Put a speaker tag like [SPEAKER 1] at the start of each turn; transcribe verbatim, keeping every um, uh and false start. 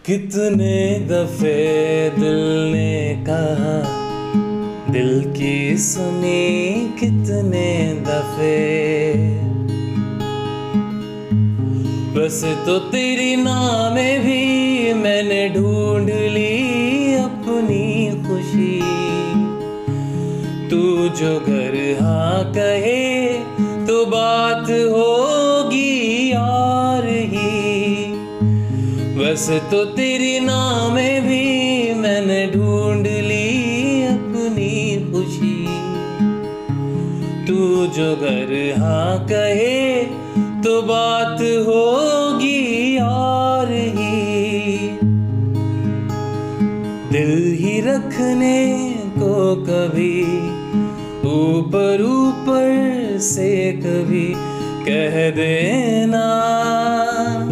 [SPEAKER 1] कितने दफे दिल ने कहा, दिल की सुनी कितने दफे। वैसे तो तेरी नाम में भी मैंने ढूंढ ली अपनी खुशी। तू जो घर हाँ कहे तो बात होगी यार ही। वैसे तो तेरी नाम में भी मैंने ढूंढ ली अपनी खुशी। तू जो घर हाँ कहे तो बात होगी यार ही। दिल ही रखने को कभी ऊपर ऊपर से कभी कह देना।